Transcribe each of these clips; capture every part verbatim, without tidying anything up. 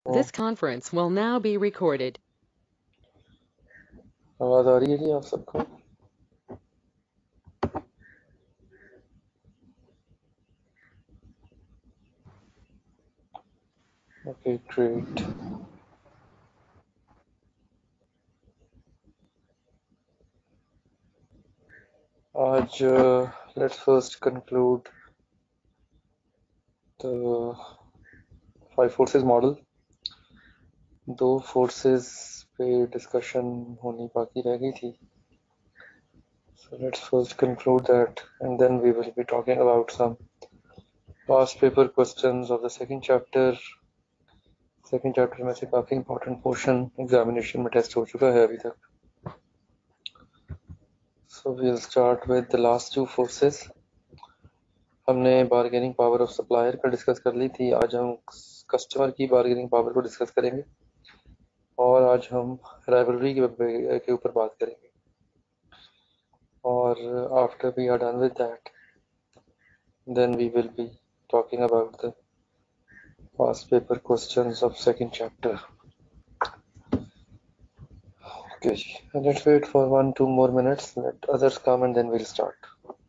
This conference will now be recorded. आवाज आ रही है जी आप सबको? Okay, great. आज uh, let's first conclude the five forces model. दो forces पे discussion होनी बाकी रह गई थी. So let's first conclude that, and then we will be talking about some past paper questions of the second chapter. Second chapter में से काफी important portion examination में test हो चुका है अभी तक. So we'll start with the last two forces. हमने बार्गेनिंग पावर ऑफ सप्लायर का डिस्कस कर ली थी. आज हम कस्टमर की बार्गेनिंग पावर को डिस्कस करेंगे और आज हम राइवलरी के ऊपर बात करेंगे. और after we are done with that then we will be talking about the past paper questions of second chapter. Okay, let's wait for one two more minutes, let others come and then we will start.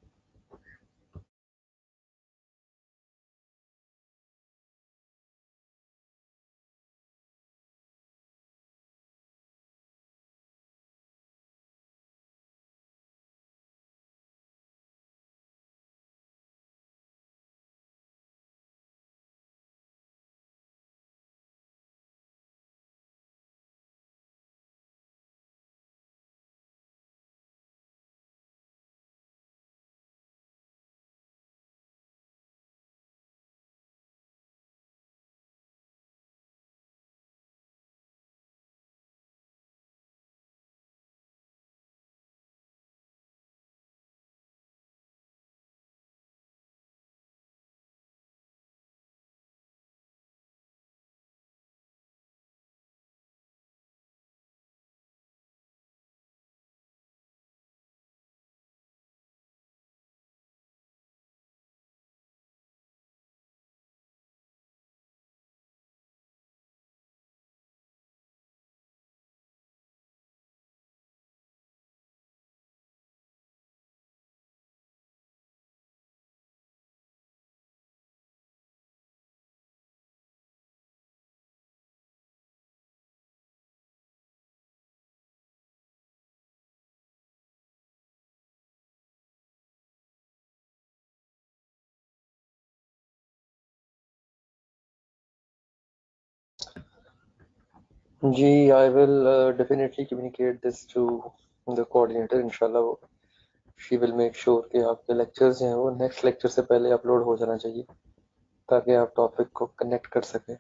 जी, I will uh, definitely communicate this to the coordinator. इंशाल्लाह वो she will make sure कि आपके lectures हैं वो next lecture से पहले upload हो जाना चाहिए ताकि आप topic को connect कर सकें.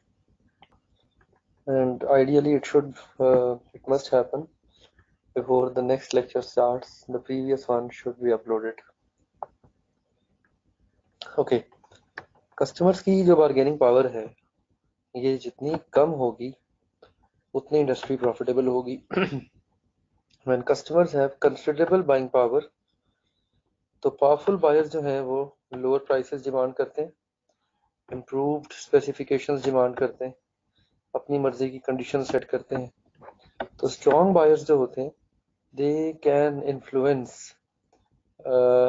And ideally it should uh, it must happen before the next lecture starts. The previous one should be uploaded. Okay, customers की जो bargaining power है ये जितनी कम होगी उतनी industry profitable होगी. When customers have considerable buying power, तो powerful buyers जो हैं वो lower prices demand करते हैं, improved specifications demand करते हैं, अपनी मर्जी की conditions set करते हैं. तो strong buyers जो होते हैं they can influence uh,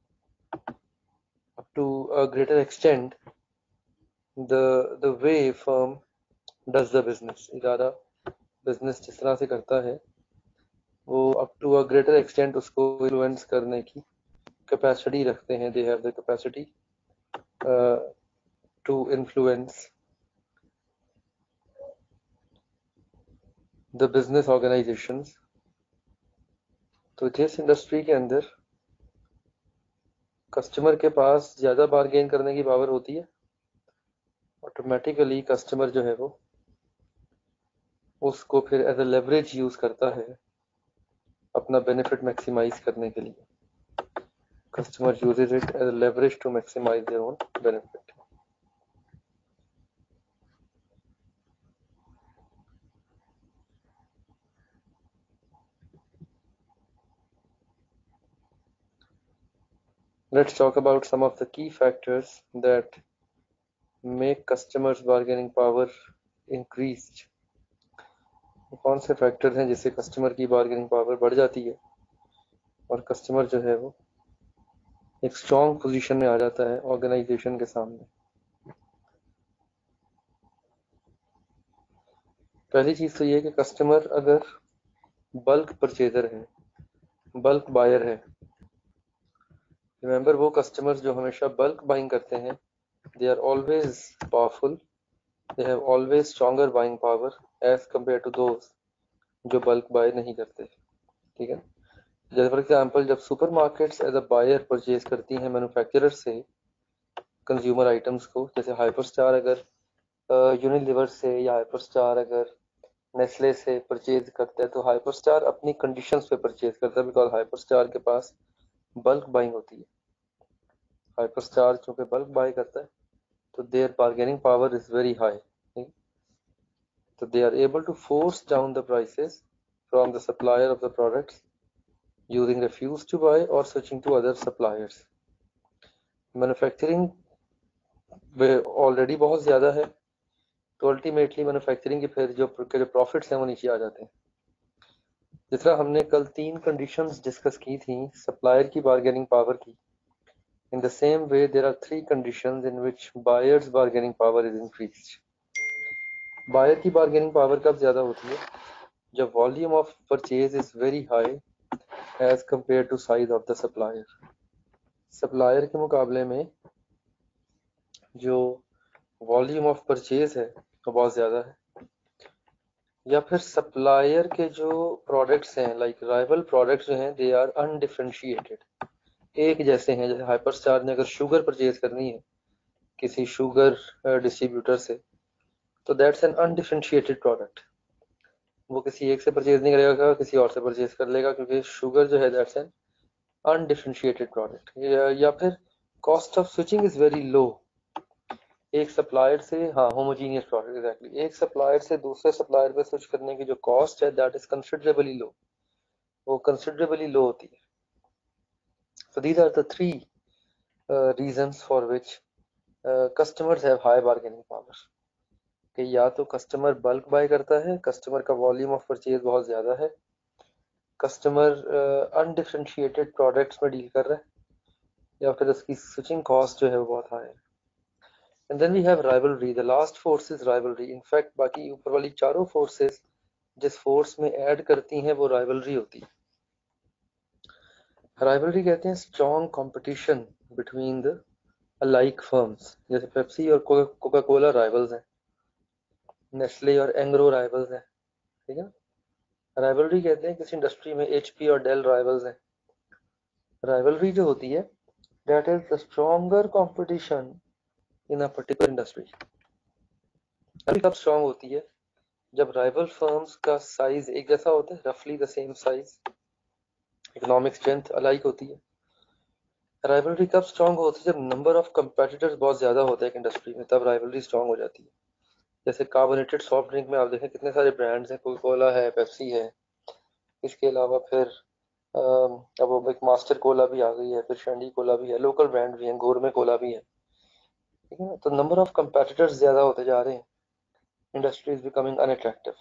up to a greater extent the the way firm does the business. इदारा business जिस तरह से करता है वो up to a greater extent उसको influence करने की capacity रखते हैं. They have the capacity uh, to influence the business organizations. तो जिस इंडस्ट्री के अंदर कस्टमर के पास ज़्यादा बार्गेन करने की पावर होती है ऑटोमेटिकली कस्टमर जो है वो उसको फिर एज अ लेवरेज यूज़ करता है अपना बेनिफिट मैक्सिमाइज करने के लिए. Customer uses it as a leverage to maximise their own benefit. Let's talk about some of the key factors that make customers' bargaining power increased. कौन से factors हैं जिससे कस्टमर की बार्गेनिंग पावर बढ़ जाती है और कस्टमर जो है वो एक स्ट्रॉन्ग पोजीशन में आ जाता है ऑर्गेनाइजेशन के सामने। पहली चीज तो ये है कि कस्टमर अगर बल्क परचेजर है, बल्क बायर है, रिमेंबर वो कस्टमर्स जो हमेशा बल्क बाइंग करते हैं, they are always powerful, they have always stronger buying power as compare to those जो बल्क बाय नहीं करते। ठीक है, जैसे फॉर एग्जाम्पल जब supermarkets as a buyer purchase करती हैं मैन्युफैक्चरर से कंज्यूमर आइटम्स को, जैसे हाइपरस्टार अगर यूनिलीवर से या हाइपरस्टार अगर नेस्ले से परचेज करता है तो हाइपरस्टार अपनी कंडीशंस पे परचेज करता है, बिकॉज हाइपरस्टार के पास बल्क बाइंग होती है। हाइपरस्टार चूंकि बल्क बाय करता है तो their bargaining power is very high, so they are able to force down the prices from the supplier of the products using refuse to buy or switching to other suppliers. Manufacturing already बहुत ज़्यादा है तो ultimately manufacturing के फिर जो के जो profits हैं वो नीचे आ जाते हैं। जिस तरह हमने कल तीन कंडीशंस डिस्कस की थी सप्लायर की बार्गेनिंग पावर की, in the same way there are three conditions in which buyers bargaining power is increased. Buyer की बार्गेनिंग पावर कब ज़्यादा होती है? जब volume of purchase is very high as compare to size of the supplier. Supplier के मुकाबले में जो वॉल्यूम ऑफ परचेज है वो बहुत ज़्यादा है, या फिर सप्लायर के जो प्रोडक्ट्स हैं लाइक राइवल प्रोडक्ट्स जो हैं दे आर अनडिफरेंशिएटेड, एक जैसे हैं। जैसे हाइपरस्टार ने अगर शुगर परचेज करनी है किसी शुगर डिस्ट्रीब्यूटर से तो दैट्स एन अनडिफरेंशिएटेड प्रोडक्ट, वो किसी एक से परचेज नहीं करेगा, किसी और से परचेज कर लेगा, क्योंकि शुगर जो है दैट्स एन अनडिफरेंशिएटेड प्रोडक्ट। या फिर cost of switching is very low, एक सप्लायर से, हाँ होमोजीनियस प्रोडक्ट एग्जैक्टली, एक सप्लायर से दूसरे सप्लायर पे स्विच करने की जो कॉस्ट है दैट इज कंसिडरेबली लो, वो कंसिडरेबली लो होती है। So these are the three reasons for which customers have high bargaining power, कि या तो कस्टमर बल्क बाय करता है, कस्टमर का वॉल्यूम ऑफ परचेज बहुत ज़्यादा है, कस्टमर अनडिफरेंशिएटेड प्रोडक्ट्स में डील कर रहा है, या फिर उसकी स्विचिंग कॉस्ट जो है वो बहुत हाई है। And then we have rivalry, the last force is rivalry. In fact बाकी ऊपर वाली चारों फोर्सेस जिस फोर्स में ऐड करती हैं वो राइवलरी होती है। राइवलरी कहते हैं strong competition between the alike firms, जैसे पेप्सी और कोका कोला राइवल्स हैं, नेस्ले और एंग्रो राइवल्स हैं, ठीक है। राइवलरी कहते हैं किसी इंडस्ट्री में एचपी और डेल राइवल्स हैं। राइवलरी जो होती है that is the stronger competition in a particular industry. अभी कब स्ट्रॉन्ग होती है? जब राइवल फर्म्स का साइज एक जैसा होता है, रफली the same size, economic strength alike होती है। राइवलरी कब स्ट्रॉन्ग होती है? जब नंबर ऑफ कंपेटिटर्स बहुत ज्यादा होते हैं एक इंडस्ट्री में, तब राइवलरी स्ट्रॉन्ग हो जाती है। जैसे कार्बोनेटेड सॉफ्ट ड्रिंक में आप देखें कितने सारे ब्रांड्स हैं, कोका कोला है, पेप्सी है, इसके अलावा फिर अब वो एक मास्टर कोला भी आ गई है, फिर शंडी कोला भी है, लोकल ब्रांड भी हैं, गोरमे कोला भी है, ठीक है। तो नंबर ऑफ कंपेटिटर्स ज्यादा होते जा रहे हैं, इंडस्ट्री इज बिकमिंग अनअट्रैक्टिव।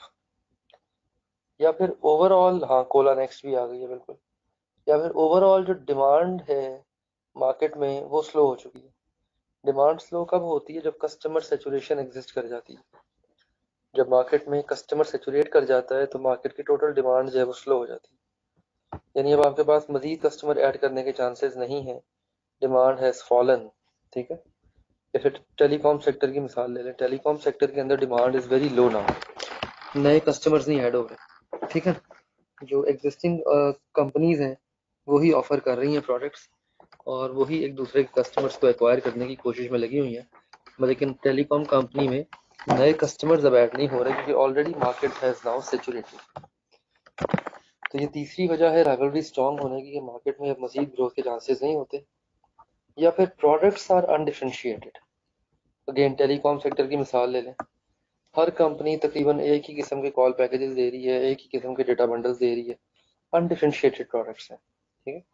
या फिर ओवरऑल, हाँ कोला नेक्स्ट भी आ गई है बिल्कुल, या फिर ओवरऑल जो डिमांड है मार्केट में वो स्लो हो चुकी है। डिमांड स्लो कब होती है? जब कस्टमर सेचुरेशन एग्जिस्ट कर जाती है। जब मार्केट में कस्टमर सेचुरेट कर जाता है तो मार्केट की टोटल डिमांड जो है वो स्लो हो जाती है, यानी अब आपके पास मजीद कस्टमर ऐड करने के चांसेस नहीं है, डिमांड हैज फॉलन, ठीक है। या फिर टेलीकॉम सेक्टर की मिसाल ले लें, टेलीकॉम सेक्टर के अंदर demand is very low now, नए कस्टमर्स नहीं ऐड हो रहे, ठीक है। जो एग्जिस्टिंग कंपनीज हैं वही ऑफर कर रही हैं प्रोडक्ट्स और वही एक दूसरे के कस्टमर्स को एक्वायर करने की कोशिश में लगी हुई हैं, लेकिन टेलीकॉम कंपनी में नए कस्टमर्स अब ऐड नहीं हो रहे क्योंकि already market has now saturated. तो ये तीसरी वजह है राइवलरी स्ट्रॉन्ग होने की, मार्केट में अब मजीद ग्रोथ के चांसेस नहीं होते। या फिर products are undifferentiated, again telecom sector की मिसाल ले लें, हर कंपनी तकरीबन एक ही किस्म के कॉल पैकेजेस दे रही है, एक ही किस्म के डेटा बंडल्स दे रही है, अनडिफरेंशिएटेड प्रोडक्ट्स हैं, ठीक है।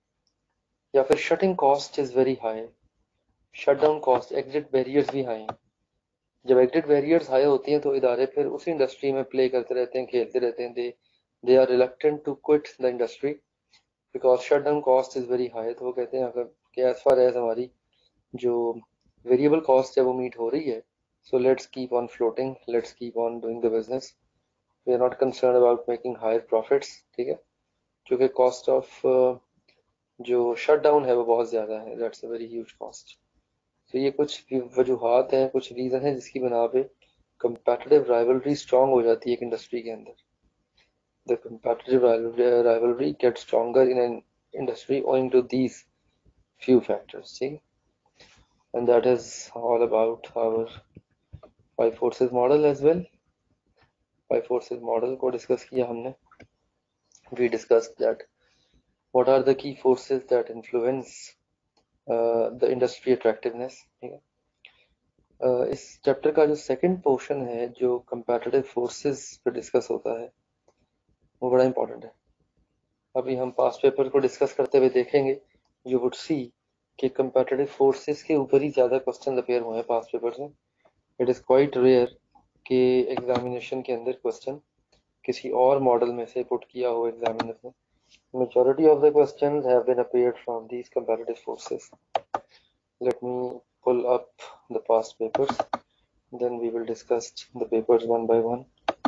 या फिर shutting cost is very high, shutdown cost, exit barriers भी हाई हैं, जब एग्जिट बैरियर्स हाई होती हैं तो इदारे फिर उसी इंडस्ट्री में प्ले करते रहते हैं, खेलते रहते हैं। They they are reluctant to quit the industry because shut down cost is very high. तो वो कहते हैं अगर कि एज फार एज हमारी जो वेरिएबल कॉस्ट है वो मीट हो रही है, so let's keep on floating, let's keep on doing the business, we are not concern about making higher profits. ठीक है, क्योंकि कॉस्ट ऑफ जो शट डाउन है वो बहुत ज़्यादा है, that's a very huge cost. तो ये कुछ वजूहात हैं, कुछ रीज़न है जिसकी बना पे competitive rivalry strong हो जाती है एक इंडस्ट्री के अंदर। The competitive rivalry gets stronger in an industry owing to these few factors. See, and that is all about our five forces model as well. Five forces model को discuss किया हमने. We discussed that what are the key forces that influence uh, the industry attractiveness. ठीक है, uh, इस chapter का जो second portion है जो competitive forces पे डिस्कस होता है वो बड़ा इंपॉर्टेंट है। अभी हम पास्ट पेपर को डिस्कस करते हुए देखेंगे, यू वुड सी कि कंपैरेटिव फोर्सेस के ऊपर ही ज़्यादा क्वेश्चन अपेयर हुए हैं पास्ट पेपर्स में। इट इज़ क्वाइट रेयर कि एग्जामिनेशन के अंदर क्वेश्चन किसी और मॉडल में से पुट किया हो एग्जामिनर ने। Majority of the questions have been appeared from these comparative forces. Let me pull up the past papers, then we will discuss the papers one by one.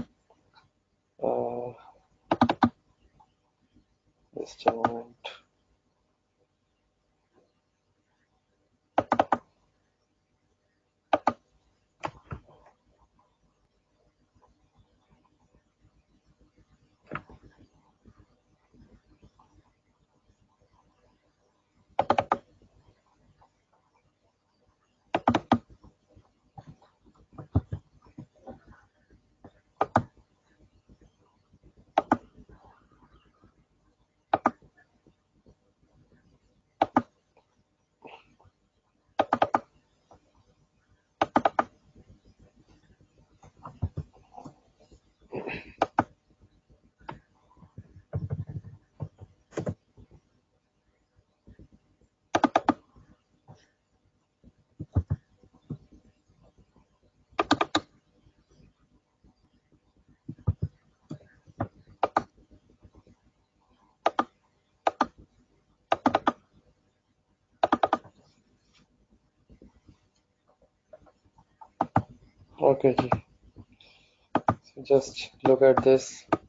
Uh, just a moment. Okay जी, just look at this.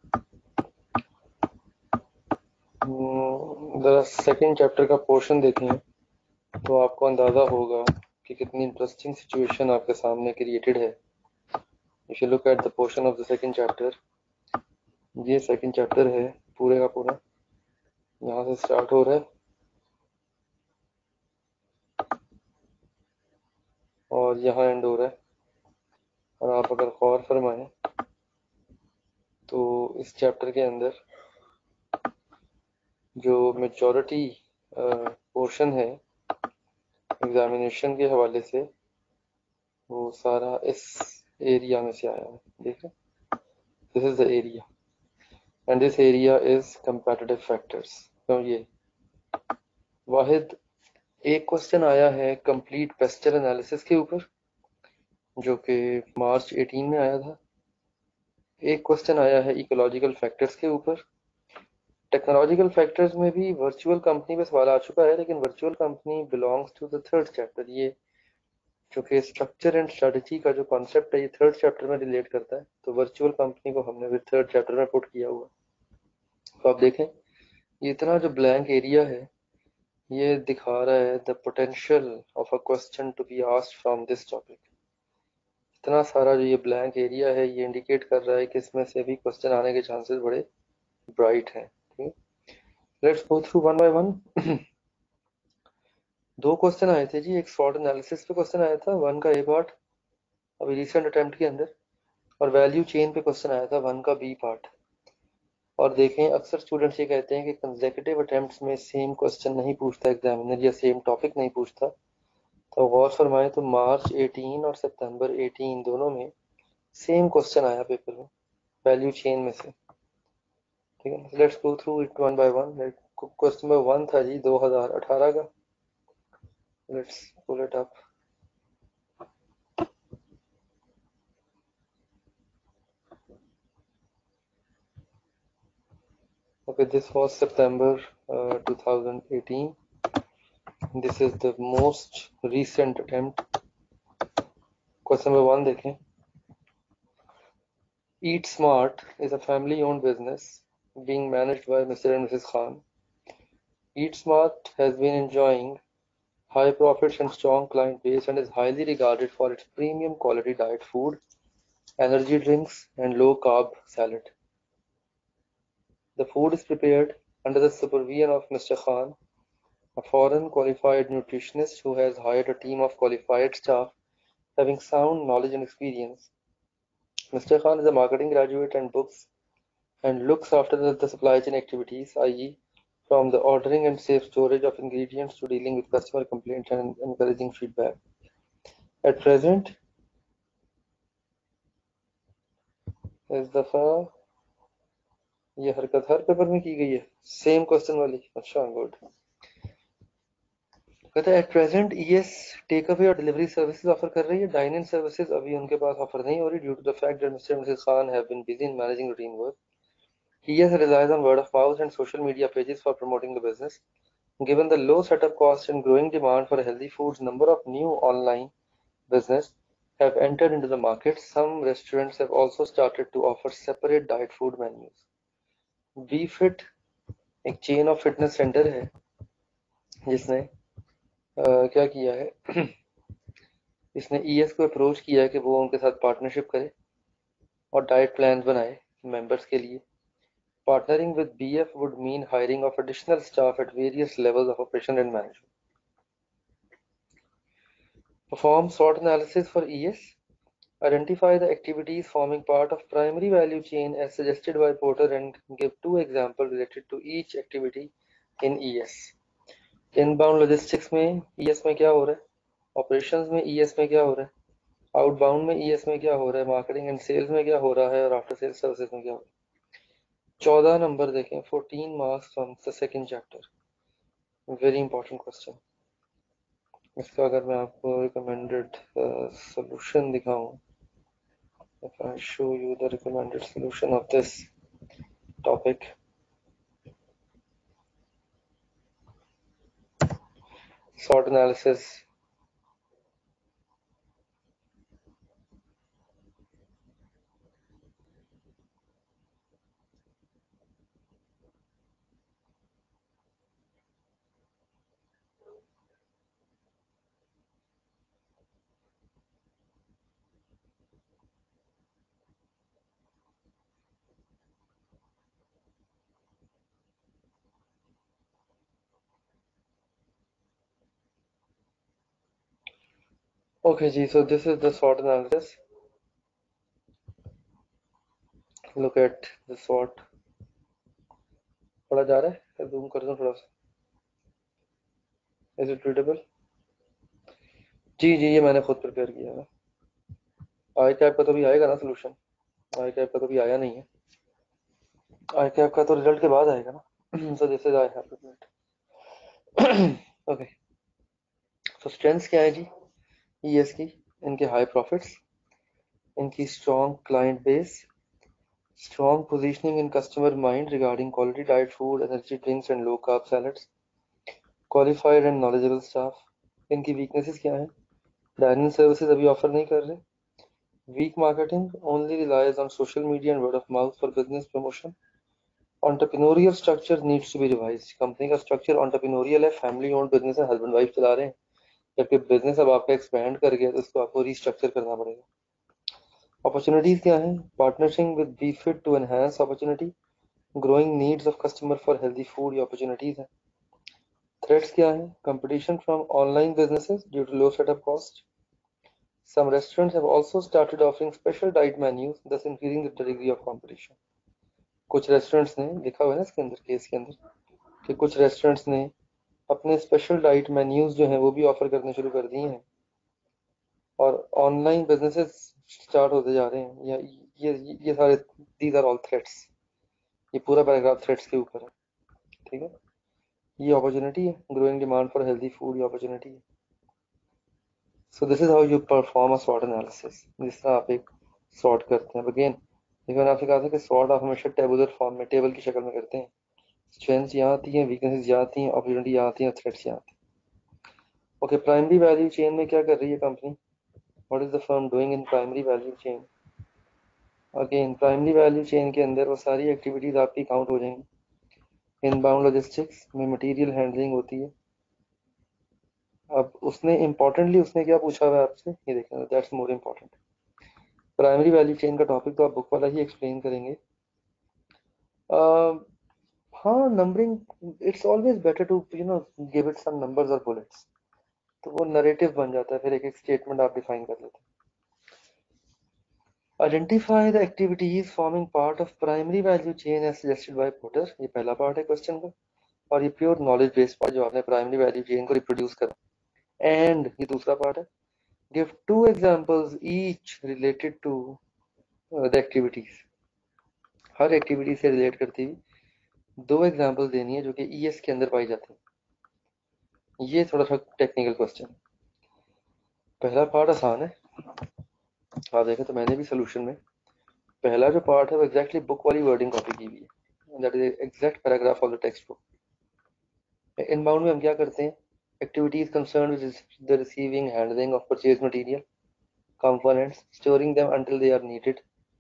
ज़रा second chapter का portion देखें तो आपको अंदाज़ा होगा कि कितनी इंटरेस्टिंग सिचुएशन आपके सामने क्रिएटेड है। If you look at the portion of the second chapter, ये सेकेंड चैप्टर है पूरे का पूरा, यहाँ से स्टार्ट हो रहा है और यहाँ एंड हो रहा है। और आप अगर गौर फरमाएं तो इस चैप्टर के अंदर जो मेजॉरिटी पोर्शन है एग्जामिनेशन के हवाले से वो सारा इस एरिया में से आया है। देखें, this is the area and this area is comparative factors. तो ये वाहिद एक क्वेश्चन आया है कंप्लीट पेस्टल एनालिसिस के ऊपर जो कि मार्च अठारह में आया था। एक क्वेश्चन आया है इकोलॉजिकल फैक्टर्स के ऊपर। टेक्नोलॉजिकल फैक्टर्स में भी वर्चुअल कंपनी पे सवाल आ चुका है, लेकिन virtual company belongs to the third chapter. ये जो कि स्ट्रक्चर एंड स्ट्रेटजी का जो कॉन्सेप्ट है ये थर्ड चैप्टर में रिलेट करता है, तो वर्चुअल कंपनी को हमने फिर थर्ड चैप्टर में पुट किया हुआ। तो आप देखें ये इतना जो ब्लैंक एरिया है ये दिखा रहा है the potential of a question to be asked from this topic. इतना सारा जो ये ब्लैंक एरिया है ये इंडिकेट कर रहा है कि इसमें से भी क्वेश्चन आने के चांसेस बड़े ब्राइट हैं। ठीक, let's go through one by one. दो क्वेश्चन आए थे जी, एक शॉर्ट एनालिसिस पे क्वेश्चन आया था वन का ए पार्ट अभी रिसेंट अटेम्प्ट के अंदर, और वैल्यू चेन पे क्वेश्चन आया था वन का बी पार्ट। और देखें अक्सर स्टूडेंट्स ये कहते हैं कि कंसेक्यूटिव अटेम्प्ट्स में सेम क्वेश्चन नहीं पूछता एग्जामिनर या सेम टॉपिक नहीं पूछता। तो गौर फरमाएं तो मार्च अठारह और सितंबर अठारह दोनों में सेम क्वेश्चन आया पेपर में वैल्यू चेन में से। ठीक है, let's go through it one by one. Question number one था जी दो हज़ार अठारह का। Let's pull it up. Okay, this was September uh, two thousand eighteen. This is the most recent attempt. Question number one देखें. Eat Smart is a family-owned business being managed by Mister and Missus Khan. Eat Smart has been enjoying high profits and strong client base and is highly regarded for its premium quality diet food, energy drinks, and low-carb salad. The food is prepared under the supervision of Mister Khan, a foreign qualified nutritionist who has hired a team of qualified staff having sound knowledge and experience. Mister Khan is a marketing graduate and books and looks after the, the supply chain activities, that is, from the ordering and safe storage of ingredients to dealing with customer complaints and encouraging feedback. At present, इस दफा ये हरकत हर paper में की गई है, same question वाली. अच्छा, गुड. कहता है at present ES take away और डिलीवरी सर्विसेज ऑफर कर रही है. डाइन इन सर्विसेज अभी उनके पास ऑफर नहीं हो रही due to the fact that Mr and Mrs Khan have been busy in managing routine work. ES relies on word of mouth and social media pages for promoting the business. Given the low setup cost and growing demand for healthy foods, number of new online business have entered into the market. Some restaurants have also started to offer separate diet food menus. BFit एक chain of fitness centre है जिसने Uh, क्या किया है. इसने ES को approach किया है कि वो उनके साथ पार्टनरशिप करे और डाइट प्लान बनाए मेंबर्स के लिए. Partnering with B F would mean hiring of additional staff at various levels of operation and management. Perform SWOT analysis for E S. Identify the activities forming part of primary value chain as suggested by Porter and give two examples related to each activity in E S. Inbound logistics में E S में क्या हो रहा है, operations में E S में क्या हो रहा है, outbound में E S में क्या हो रहा है, marketing and sales में क्या हो रहा है और after sales services में क्या हो रहा है. चौदह नंबर देखें, fourteen marks from the second chapter. Very important question. इसका अगर मैं आपको recommended uh, solution दिखाऊं, if I show you the recommended solution of this topic, SWOT analysis. Okay ji, so this is the SWOT analysis. Look at the SWOT. पढ़ा जा रहा है, zoom कर दूं थोड़ा सा. Is it readable? जी जी ये मैंने खुद प्रिपेयर किया है. I C A P का तो भी आएगा ना solution. I C A P का तो भी आया नहीं है. I C A P का तो रिजल्ट के बाद आएगा ना. So this is I have prepared. Okay. So strengths क्या है जी E S की? इनके high profits, इनकी strong client base, strong positioning in customer mind regarding quality diet food, energy drinks and low carb salads, qualified and knowledgeable staff. इनकी weaknesses क्या है? Dining services अभी offer नहीं कर रहे. Weak marketing, only relies on social media and word of mouth for business promotion. Entrepreneurial structure needs to be revised. Company का structure entrepreneurial है, family owned business है, husband wife चला रहे हैं. जबकि business अब आपका expand कर गया तो इसको आपको restructure करना पड़ेगा. Opportunities क्या हैं? Partnering with BFit to enhance opportunity. Growing needs of customer for healthy food, ये opportunities हैं. Threats क्या हैं? Competition from online businesses due to low setup cost. Some restaurants have also started offering special diet menus, thus increasing the degree of competition. कुछ restaurants ने, लिखा हुआ है ना इसके अंदर, केस के अंदर, कि कुछ restaurants ने अपने special diet menus जो हैं वो भी offer करने शुरू कर दिए हैं और online businesses start होते जा रहे हैं. या ये ये सारे these are all threats. ये पूरा पैराग्राफ threats के ऊपर है. ठीक है, ये opportunity है. Growing demand for healthy food, ये opportunity है. So this is how you perform a SWOT analysis. जिस तरह आप एक SWOT करते हैं. Again, देखो मैंने आपसे कहा था कि SWOT आप हमेशा टेबुलर फॉर्म में, टेबल की शक्ल में करते हैं. स्ट्रेंथ्स यहाँ आती हैं, वीकनेसेस यहाँ आती हैं, अपॉर्चुनिटी यहाँ आती हैं, थ्रेट्स यहाँ आती हैं। ओके, प्राइमरी वैल्यू चेन में क्या कर रही है company? What is the firm doing in primary value chain? Again primary value chain के अंदर वो सारी एक्टिविटीज आपकी काउंट हो जाएंगी। इनबाउंड लॉजिस्टिक्स में मटेरियल हैंडलिंग होती है। अब उसने इम्पोर्टेंटली उसने क्या पूछा हुआ है आपसे, ये देखना, that's more important. Primary value chain का टॉपिक तो आप बुक वाला ही एक्सप्लेन करेंगे। uh, हाँ, numbering, it's always better to you know give it some numbers और बुलेट्स, तो वो नरेटिव बन जाता है, फिर एक एक स्टेटमेंट आप डिफाइन कर लेते हैं। Identify the activities forming part of primary value chain as suggested by Porter, ये पहला पार्ट है क्वेश्चन का। और ये प्योर नॉलेज बेस्ड पार्ट जो आपने प्राइमरी वैल्यू चेन को रिप्रोड्यूस करा। एंड ये दूसरा पार्ट है, give two examples each related to the activities, हर एक्टिविटी से रिलेट करती हुई दो एग्जांपल देनी है जो कि ईएस के अंदर पाई जाती है। ये थोड़ा सा टेक्निकल क्वेश्चन। पहला पार्ट आसान है, आप देखें तो मैंने भी सोल्यूशन में पहला जो पार्ट है वो एग्जैक्टली बुक वाली वर्डिंग कॉपी की हुई है, that is exact paragraph of the textbook. Inbound में हम क्या करते हैं, activities concern with the receiving, handling of purchase material, components, storing them until they are needed.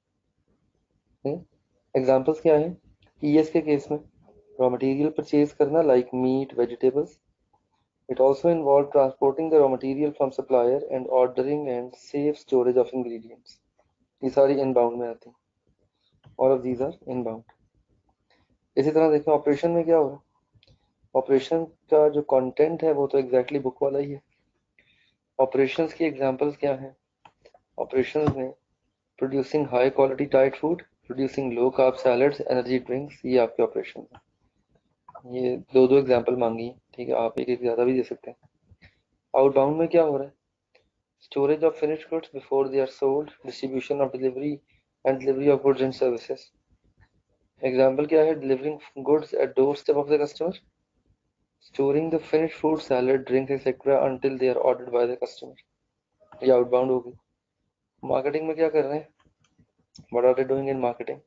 Examples क्या है ईएस के केस में? रॉ मटेरियल परचेज करना like meat, vegetables. It also involved transporting the raw material from supplier and ordering and safe storage of ingredients. ये सारी inbound में आती हैं। All of these are inbound. इसी तरह देखें ऑपरेशन में क्या हो रहा है। ऑपरेशन का जो कंटेंट है वो तो एग्जैक्टली बुक वाला ही है। ऑपरेशंस की एग्जांपल्स क्या हैं? ऑपरेशंस में producing high quality diet food, producing low carb salads, energy drinks, ये आपके ऑपरेशन है। ये दो दो एग्जांपल मांगी, ठीक है, आप एक एक ज़्यादा भी दे सकते हैं। आउटबाउंड में क्या हो रहा है? Storage of finished goods before they are sold, distribution of delivery and delivery of goods and services. Example क्या है? Delivering goods at doorstep of the customer, storing the finished food, salad, drinks, et cetera until they are ordered by the customer. ये outbound होगी। Marketing में क्या कर रहे हैं? What are they doing in marketing?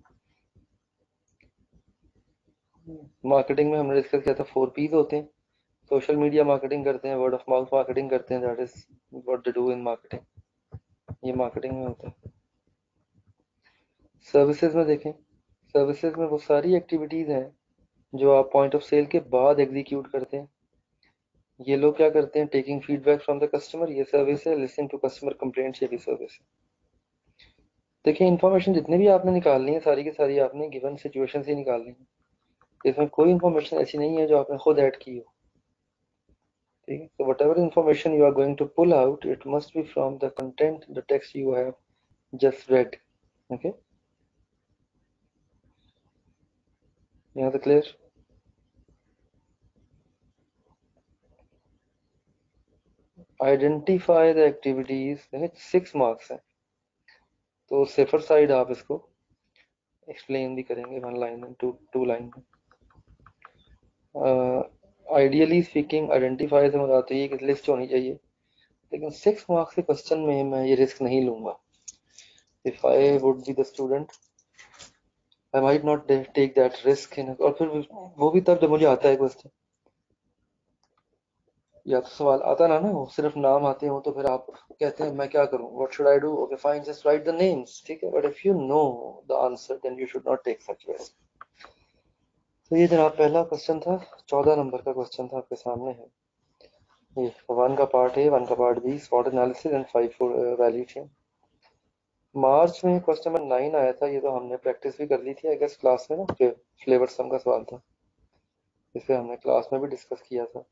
Marketing में हमने discuss किया था फोर पीज होते हैं। सोशल मीडिया मार्केटिंग करते हैं, वर्ड ऑफ माउथ मार्केटिंग करते हैं, that is what they do in marketing. ये मार्केटिंग में होता है। सर्विसेज में देखें, सर्विसेज में वो सारी एक्टिविटीज हैं जो आप पॉइंट ऑफ सेल के बाद एग्जीक्यूट करते हैं। ये लोग क्या करते हैं? Taking feedback from the customer, ये सर्विस है। लिसनिंग टू कस्टमर कंप्लेंट्स, ये भी सर्विस है। देखिए इन्फॉर्मेशन जितनी भी आपने निकालनी है सारी की सारी आपने गिवन सिचुएशन से निकालनी है। इसमें कोई इन्फॉर्मेशन ऐसी नहीं है जो आपने खुद ऐड की हो, ठीक है। So whatever information you are going to pull out, it must be from the content, the text you have just read. Okay, यहाँ तक clear? Identify the activities, six marks हैं, तो सेफर साइड आप इसको एक्सप्लेन भी करेंगे one line में, two two line में। आइडियली स्पीकिंग आइडेंटिफाई से मुराद तो ये कि लिस्ट होनी चाहिए, लेकिन सिक्स मार्क्स के क्वेश्चन में मैं ये रिस्क नहीं लूंगा। If I would be the student I might not take that risk. और फिर वो भी तब जब मुझे आता है क्वेश्चन, या तो सवाल आता ना ना हो, सिर्फ नाम आते हो, तो फिर आप कहते हैं मैं क्या करूं, what should I do? Okay fine, just write the names, ठीक है। But if you know the answer then you should not take such risk. तो ये जनाब पहला क्वेश्चन था, चौदह नंबर का क्वेश्चन था, आपके सामने है। ये वन का पार्ट ए, वन का पार्ट बी, स्वॉट analysis and five value chain. March में क्वेश्चन नंबर नाइन आया था, ये तो हमने प्रैक्टिस भी कर ली थी आई गेस क्लास में ना, फ्लेवर सम का सवाल था, इसे हमने क्लास में भी डिस्कस किया था।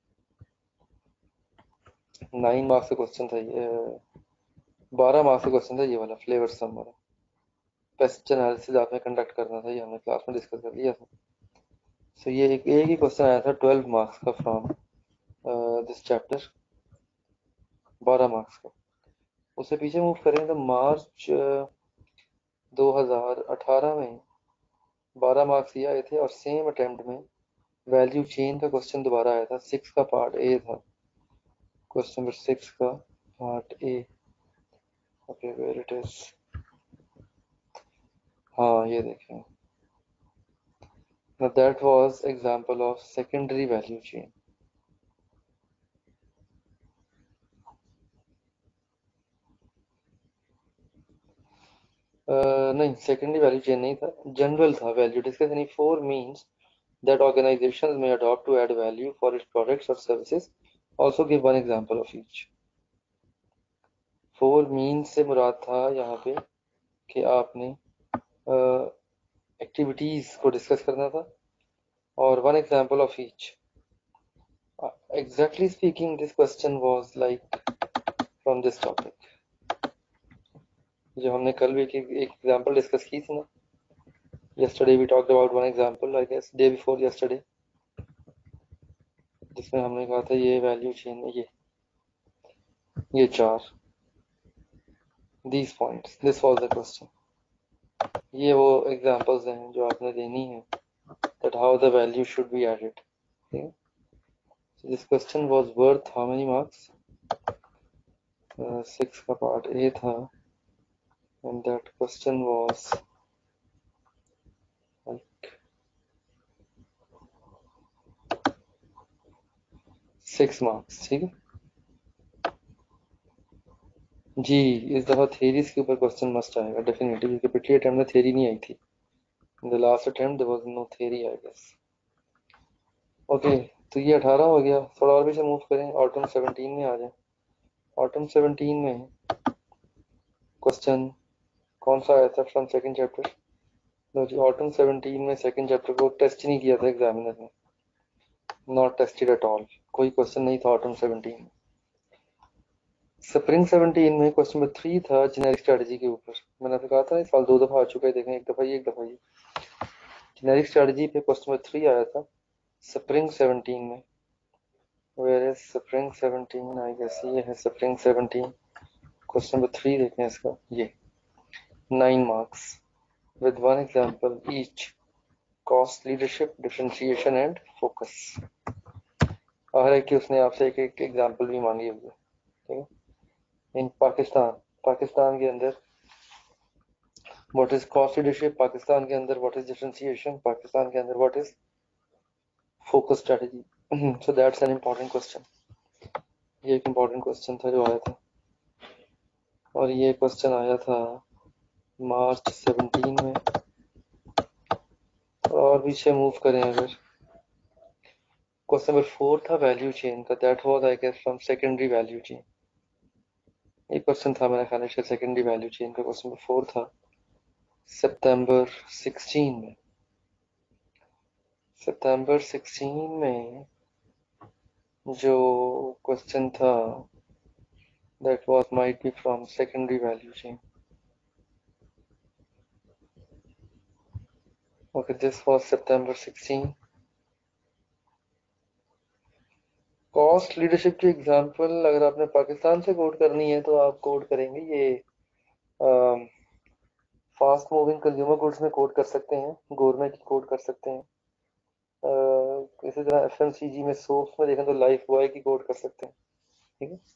नाइन मार्क्स का क्वेश्चन था ये, बारह मार्क्स का क्वेश्चन था ये वाला, फ्लेवर सम वाला। पेस्ट एनालिसिस आपने कंडक्ट करना था, ये हमने क्लास में डिस्कस कर लिया था। सो ये एक एक ही क्वेश्चन आया था ट्वेल्व मार्क्स का फ्रॉम दिस चैप्टर, बारह मार्क्स का। उससे पीछे मूव करें तो मार्च दो हज़ार अठारह में बारह मार्क्स ये आए थे, और सेम अटेम्प्ट में वैल्यू चेन का क्वेश्चन दोबारा आया था, सिक्स का पार्ट ए था, क्वेश्चन नंबर सिक्स का part A. Okay where it is, हाँ ये देखें, Now that was example of secondary value chain. Uh, नहीं, secondary value chain नहीं था, general था. Value discuss any four means that organizations may adopt to add value for its products or services. Also give one example of each. Four means से मुराद था यहाँ पे कि आपने एक्टिविटीज uh, को डिस्कस करना था और one example of each. Uh, exactly speaking, this question was like from this topic. जो हमने कल भी एक एग्जांपल डिस्कस की थी ना. Yesterday we talked about one example, I guess day before yesterday, जिसमें हमने कहा था ये वैल्यू चेन में ये ये चार these points. This was the question. ये वो examples हैं जो आपने देनी है that how the value should be added. Okay? So this question was worth how many marks? Uh, six का part A था and that question was like six marks. ठीक है जी. इस दफा थ्योरीज के ऊपर क्वेश्चन मस्ट आएगा डेफिनेटली, क्योंकि पिछले अटेम्प्ट में थ्योरी नहीं आई थी. In the last attempt there was no theory I guess. Okay, तो ये अठारह हो गया. थोड़ा और भी से मूव करें, ऑटम सेवनटीन में आ जाए. ऑटम सेवनटीन में क्वेश्चन कौन सा आया था फ्रॉम सेकंड चैप्टर? नो जी, ऑटम सेवनटीन में सेकंड चैप्टर को टेस्ट ही नहीं किया था एग्जामिनर ने. Not tested at all. कोई क्वेश्चन नहीं था ऑटम सेवनटीन में. स्प्रिंग सेवनटीन में क्वेश्चन नंबर थ्री था जेनेरिक स्ट्रेटजी के ऊपर. मैंने आपको कहा था इस साल दो दफा आ चुका है, देखें एक दफा ये एक दफा ये. जेनेरिक स्ट्रेटजी पे क्वेश्चन नंबर थ्री आया था स्प्रिंग सेवनटीन में. Where is spring seventeen? I guess ये है spring seventeen. Question number three देखें इसका, ये nine marks with one example each. Cost, leadership, differentiation and focus. हर एक की उसने आपसे एक एक एग्जांपल भी मांगी हुई है. ठीक है. इन पाकिस्तान पाकिस्तान के अंदर what is cost leadership, Pakistan के अंदर व्हाट इज डिफरेंशिएशन, पाकिस्तान के अंदर what is focus strategy. So that's an important question. ये एक इम्पोर्टेंट क्वेश्चन था जो आया था, और ये क्वेश्चन आया था मार्च सेवनटीन में. और पीछे मूव करें अगर, क्वेश्चन नंबर फोर था वैल्यू चेन का. That was I guess from secondary value chain. ये क्वेश्चन था मेरा ख्याल है सेकेंडरी वैल्यू चेन का. क्वेश्चन नंबर फोर था सितंबर सिक्सटीन में. सितंबर सिक्सटीन में जो क्वेश्चन था that was might be from secondary value chain. Okay, this was September sixteen. Cost leadership की एग्जांपल अगर आपने पाकिस्तान से कोड करनी है तो आप कोड करेंगे ये फास्ट मूविंग कंज्यूमर गुड्स में कोड कर सकते हैं, गवर्नमेंट की कोड कर सकते हैं. uh, इसी तरह एफएमसीजी में सोप्स में देखें तो लाइफ बॉय की कोड कर सकते हैं. ठीक है.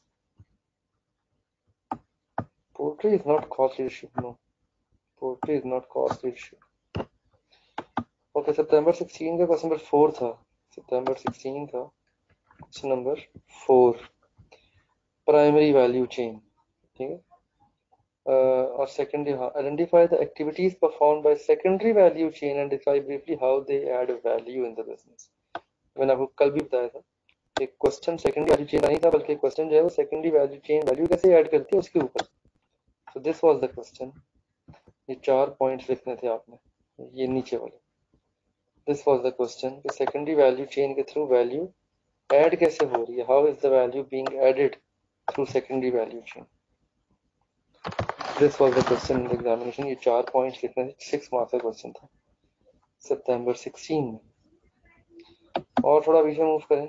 Poultry is not cost leadership. No, poultry is not cost leadership. Okay, सितंबर सिक्सटीन का क्वेश्चन नंबर फोर था. सितंबर सिक्सटीन था question number four, primary value chain. ठीक है. और सेकेंडरी, हाँ, identify the activities performed by secondary value chain and describe briefly how they add value in the business. मैंने आपको कल भी बताया था कि क्वेश्चन सेकेंडरी वैल्यू चेन नहीं था, बल्कि क्वेश्चन जो है वो सेकेंडरी वैल्यू चेन वैल्यू कैसे ऐड करती है उसके ऊपर. So this was the question. ये चार पॉइंट्स लिखने थे आपने, ये नीचे वाले. दिस वाज द क्वेश्चन कि सेकेंडरी वैल्यू चेन के थ्रू वैल्यू ऐड कैसे हो रही है. How is the value being added through secondary value chain. This was the question in the examination. ये चार पॉइंट्स लिखने थे. सिक्स मार्क्स का क्वेश्चन था सितंबर सिक्सटीन में. और थोड़ा पीछे मूव करें.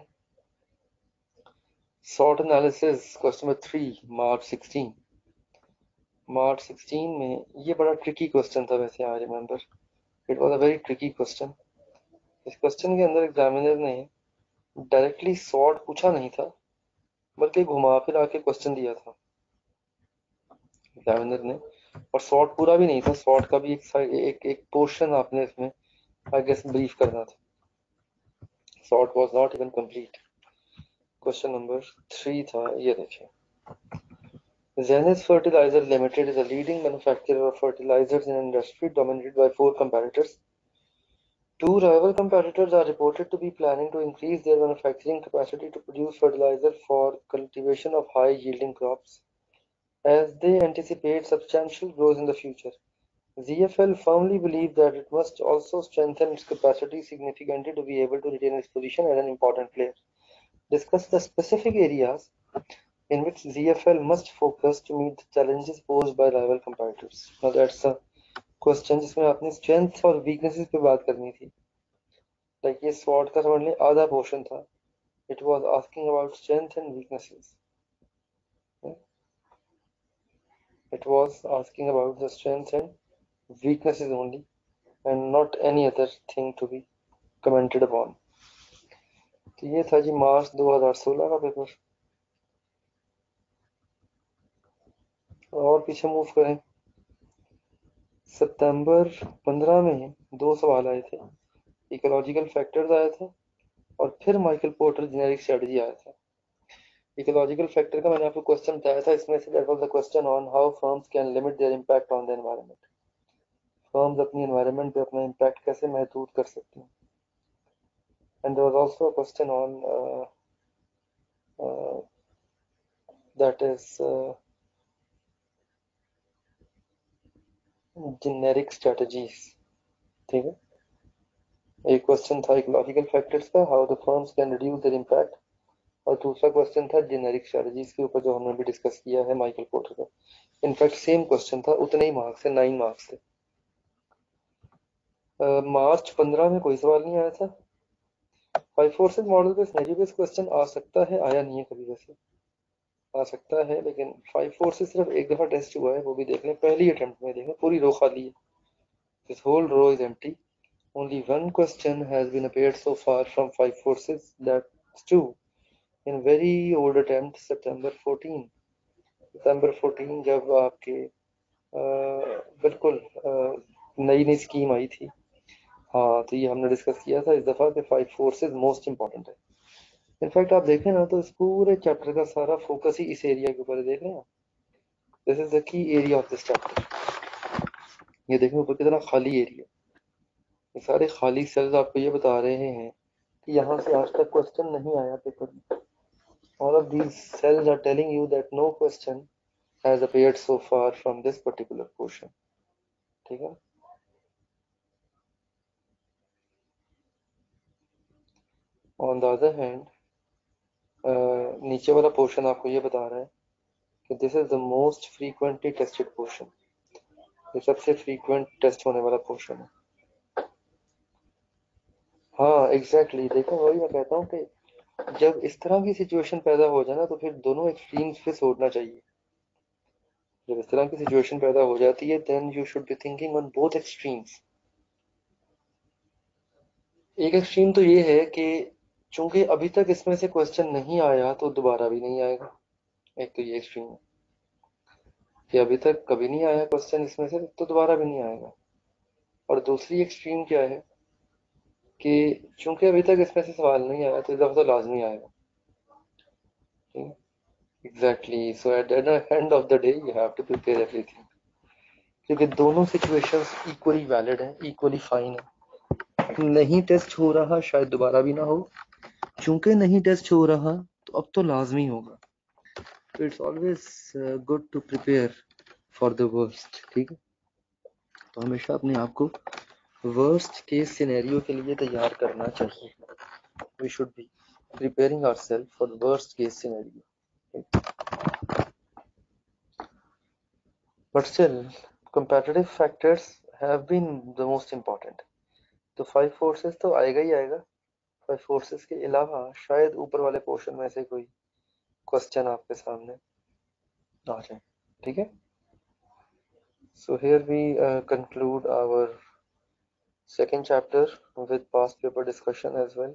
SWOT analysis question number three, March sixteen. March sixteen में ये बड़ा ट्रिकी क्वेश्चन था वैसे. I remember it was a very tricky question. इस क्वेश्चन के अंदर एग्जामिनर ने डायरेक्टली सॉर्ट पूछा नहीं था, बल्कि घुमा फिरा के क्वेश्चन दिया था एग्जामिनर ने. और सॉर्ट पूरा भी नहीं था, सॉर्ट का भी एक एक एक पोर्शन आपने इसमें आई गेस ब्रीफ करना था, SWOT was not even complete. Question number three था, ये देखिए, Zenith Fertilizer Limited is a leading manufacturer of fertilizers in an industry dominated by four competitors. Two rival competitors are reported to be planning to increase their manufacturing capacity to produce fertilizer for cultivation of high-yielding crops, as they anticipate substantial growth in the future. Z F L firmly believes that it must also strengthen its capacity significantly to be able to retain its position as an important player. Discuss the specific areas in which Z F L must focus to meet the challenges posed by rival competitors. Now that's a question जिसमें आपने strengths और weaknesses पे बात करनी थी. Like ये SWOT का समझ लें आधा portion था. It was asking about strengths and weaknesses. It was asking about the strengths and weaknesses only, and not any other thing to be commented upon. तो ये था जी मार्च दो हज़ार सोलह का पेपर. और पीछे मूव करें, सितंबर पंद्रह में दो सवाल आए थे, इकोलॉजिकल फैक्टर्स आए थे और फिर माइकल पोर्टर जेनेरिक स्ट्रेटजी आया था. इकोलॉजिकल फैक्टर का मैंने आपको क्वेश्चन बताया था, इसमें से that was the question on how firms can limit their impact on the environment. Firms अपनी एनवायरनमेंट पे अपना इंपैक्ट कैसे महदूद कर सकती हैं. And there was also a question on that is generic strategies. ठीक है, एक क्वेश्चन था इकोलॉजिकल फैक्टर्स का, how the firms can reduce their impact, और दूसरा क्वेश्चन था जेनेरिक स्ट्रेटजीज के ऊपर, जो हमने भी डिस्कस किया है माइकल पोर्टर का. इनफैक्ट सेम क्वेश्चन था, उतने ही मार्क्स थे, नाइन मार्क्स थे. मार्च uh, पंद्रह में कोई सवाल नहीं आया था. फाइव फोर्सेस मॉडल पे सिनेरियो बेस्ड क्वेश्चन आ सकता है, आया नहीं है कभी, वैसे आ सकता है, लेकिन फाइव फोर्सेस सिर्फ एक दफा टेस्ट हुआ है, वो भी देख लें, पहली अटेम्प्ट में देखें, पूरी रो खाली है. This whole row is empty. Only one question has been appeared so far from five forces, that's two, in very old attempt, September fourteen. September fourteen जब आपके आ, बिल्कुल नई नई स्कीम आई थी. हाँ, तो ये हमने डिस्कस किया था इस दफ़ा कि फाइव फोर्सेस मोस्ट इंपॉर्टेंट है. इनफैक्ट आप देखें ना तो इस पूरे चैप्टर का सारा फोकस ही इस एरिया के ऊपर देख रहे हैं. This is the key area of this chapter. ये देखें ऊपर कितना खाली एरिया, ये सारे खाली सेल्स आपको ये बता रहे हैं कि यहाँ से आज तक क्वेश्चन नहीं आया पेपर में. All of these cells are telling you that no question has appeared so far from this particular portion. ठीक है. On the other hand, uh, नीचे वाला पोर्शन आपको ये बता रहा है कि this is the most frequently tested portion. ये सबसे frequent टेस्ट होने वाला पोर्शन है. हाँ एग्जैक्टली exactly. देखो वही मैं कहता हूँ कि जब इस तरह की सिचुएशन पैदा हो जाए ना तो फिर दोनों एक्सट्रीम्स पे सोचना चाहिए. जब इस तरह की सिचुएशन पैदा हो जाती है then you should be thinking on both extremes. एक एक्सट्रीम तो ये है कि चूंकि अभी तक इसमें से क्वेश्चन नहीं आया तो दोबारा भी नहीं आएगा. एक तो ये एक्सट्रीम है कि अभी तक कभी नहीं आया क्वेश्चन इसमें से तो दोबारा भी नहीं आएगा. और दूसरी एक्सट्रीम क्या है कि चूंकि अभी तक इसमें से सवाल नहीं आया तो इस दफा तो लाजमी आएगा. Exactly. So at the end of the day you have to prepare everything, क्योंकि दोनों सिचुएशंस इक्वली वैलिड हैं, इक्वली फाइन है. नहीं टेस्ट हो रहा शायद दोबारा भी ना हो, चूंकि नहीं टेस्ट हो रहा तो अब तो लाजमी होगा. तो it's always good to prepare for the worst. ठीक है, तो हमेशा अपने आप को वर्स्ट केस सिनेरियो के लिए तैयार करना चाहिए. We should be preparing ourselves for the worst case scenario. But still competitive factors have been the most important. तो फाइव फोर्सेस तो आएगा ही आएगा. फाइव फोर्सेस के अलावा शायद ऊपर वाले पोर्शन में से कोई क्वेश्चन आपके सामने आ जाए. ठीक है. So here we uh, conclude our second chapter with past paper discussion as well.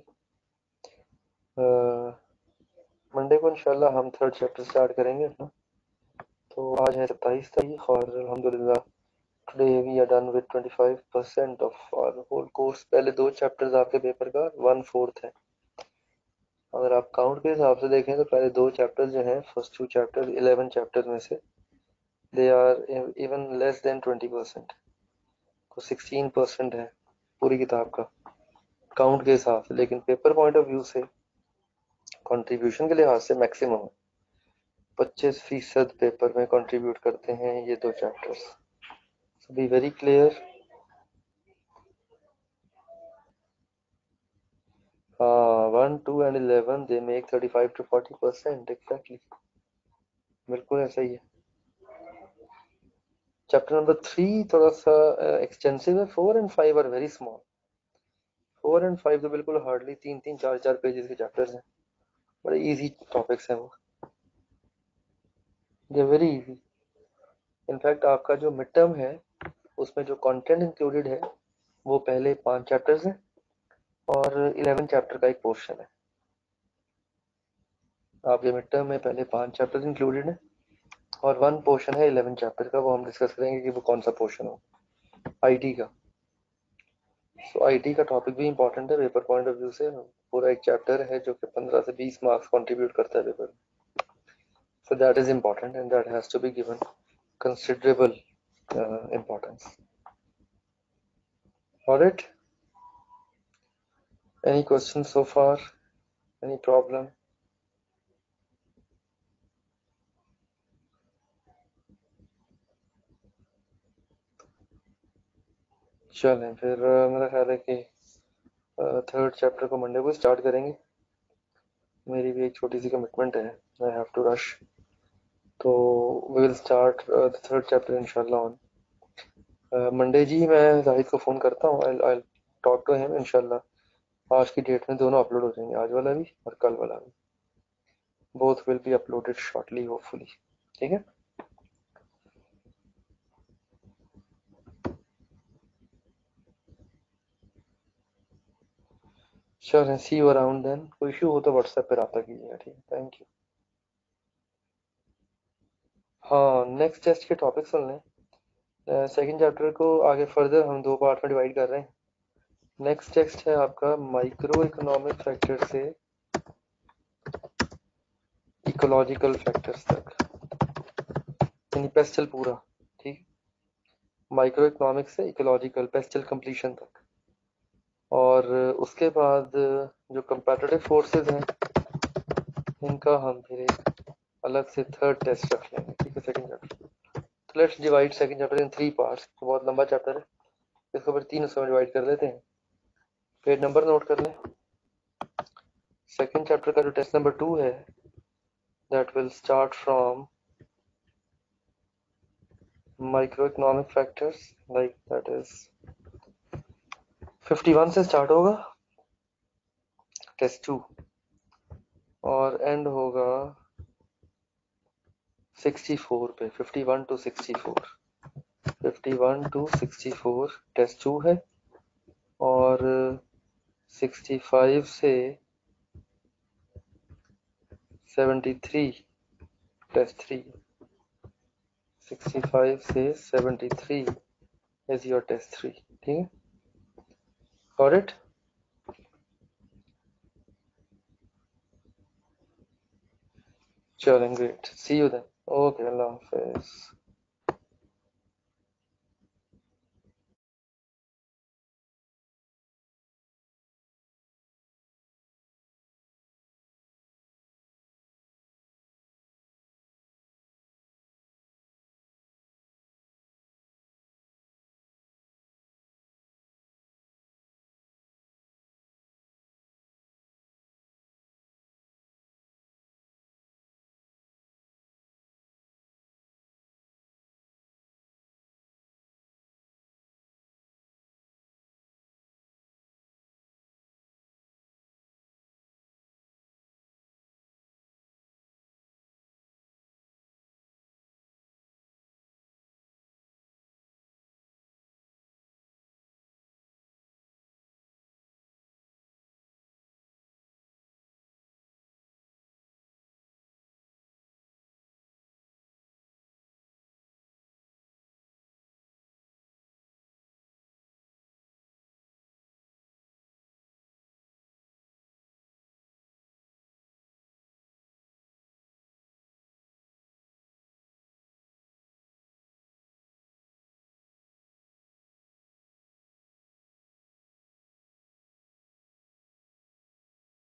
Monday को इंशाल्लाह हम थर्ड चैप्टर स्टार्ट करेंगे अपना. तो आज है सत्ताईस तारीख और अल्हम्दुलिल्लाह Today we are done with twenty-five percent of our whole course. पहले दो चैप्टर्स आपके पेपर का वन फोर्थ है. अगर आप काउंट के हिसाब से देखें तो पहले दो चैप्टर्स जो हैं first two chapters eleven chapters में से they are even less than twenty percent. तो सिक्सटीन परसेंट है पूरी किताब का काउंट के हिसाब से, लेकिन पेपर पॉइंट ऑफ व्यू से कंट्रीब्यूशन के लिहाज से मैक्सिमम है. पच्चीस फीसद पेपर में कंट्रीब्यूट करते हैं ये दो chapters. So be very clear. हाँ, one two and eleven they make thirty five to forty percent exactly. बिल्कुल ऐसा ही है. चैप्टर नंबर थ्री थोड़ा सा एक्सटेंसिव है. Four and five are very small. Four and five तो बिल्कुल हार्डली तीन तीन चार चार पेजेस के चैप्टर्स हैं. बड़े इजी टॉपिक्स हैं वो. They very easy. इनफैक्ट आपका जो मिड टर्म है उसमें जो कंटेंट इंक्लूडेड है वो पहले पांच चैप्टर्स हैं और इलेवन चैप्टर का एक पोर्शन है. आपके मिड टर्म में पहले पांच चैप्टर्स इंक्लूडेड हैं और वन पोर्शन है इलेवन चैप्टर का. वो हम डिस्कस करेंगे कि वो कौन सा पोर्शन हो. आईटी का. सो आईटी का टॉपिक भी इंपॉर्टेंट है पेपर पॉइंट ऑफ व्यू से. पूरा एक चैप्टर है जो कि पंद्रह से बीस मार्क्स कंट्रीब्यूट करता है paper. So that is important and that has to be given considerable uh, importance. Alright. Any questions so far? Any problem? चलें फिर. uh, मेरा ख्याल है कि थर्ड uh, चैप्टर को मंडे को स्टार्ट करेंगे. मेरी भी एक छोटी सी कमिटमेंट है. I have to rush. तो we will start the third chapter इंशाल्लाह ऑन मंडे. जी मैं जाहिद को फ़ोन करता हूँ. I I talk to him इंशाल्लाह. आज की डेट में दोनों अपलोड हो जाएंगे, आज वाला भी और कल वाला भी. Both will be uploaded shortly hopefully. ठीक है. चलें, सी यू अराउंड देन. कोई इशू हो तो व्हाट्सएप पे रब्ता कीजिएगा. ठीक है. Thank you. हाँ, नेक्स्ट टेस्ट के टॉपिक सुन लें. सेकंड चैप्टर को आगे फर्दर हम दो पार्ट में डिवाइड कर रहे हैं. नेक्स्ट टेक्स्ट है आपका माइक्रो इकोनॉमिक फैक्टर से इकोलॉजिकल फैक्टर्स तक, यानी पेस्टल पूरा. ठीक. माइक्रो इकोनॉमिक से इकोलॉजिकल पेस्टल कंप्लीशन तक. और उसके बाद जो कंपैरेटिव फोर्सेस हैं इनका हम फिर एक अलग से थर्ड टेस्ट रख लेंगे. ठीक है. Second chapter. तो let's divide second chapter in three parts. बहुत लंबा चैप्टर है, इसको फिर तीन हिस्सों में डिवाइड कर लेते हैं. पेज नंबर नोट कर लें. सेकंड चैप्टर का जो टेस्ट नंबर टू है that will start from microeconomic factors, like that is fifty-one से स्टार्ट होगा टेस्ट टू और एंड होगा सिक्सटी-फोर पे. Fifty one two sixty four. फिफ्टी वन टू सिक्सटी फोर टेस्ट टू है और सिक्सटी फाइव से seventy three test three. Sixty five से seventy three is your test three. ठीक है. Got it? चलें, great. See you then. Okay, Allah Hafiz.